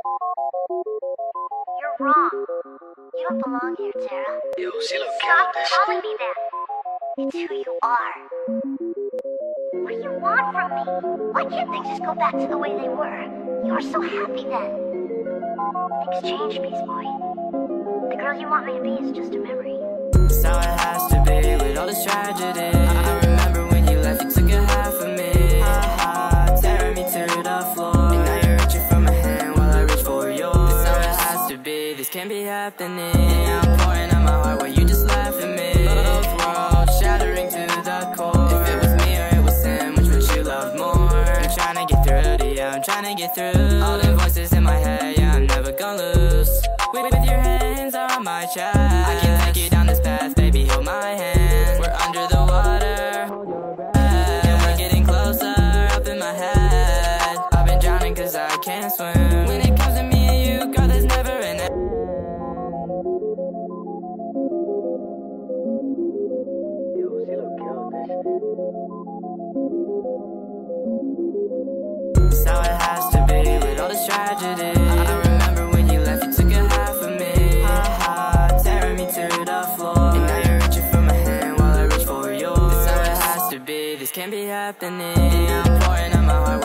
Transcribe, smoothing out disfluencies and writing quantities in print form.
You're wrong. You don't belong here, Tara. Stop calling me that. It's who you are. What do you want from me? Why can't things just go back to the way they were? You were so happy then. Things change, Beast Boy. The girl you want me to be is just a memory. That's how it has to be with all this tragedy. I remember when you left, you took a half of me, tearing me to the floor. And now you're reaching for my hand while I reach for yours. That's how it has to be, this can't be happening. I'm pouring out my heart while you just laugh at me. Both worlds shattering to the core. If it was me or it was him, which would you love more? I'm trying to get through to you, I'm trying to get through. All the voices in my head, yeah, I'm never gonna lose. With your hands on my chest, I can take you down this path, baby, hold my hand. We're under the water, and we're getting closer, up in my head. I've been drowning cause I can't swim. When it comes to me and you, girl, there's never an end. That's how it has to be with all this tragedy. I remember when you left, you took a half of me, tearing me to the floor. And now you're reaching for my hand while I reach for yours. That's how it has to be, this can't be happening. I'm pouring out my heart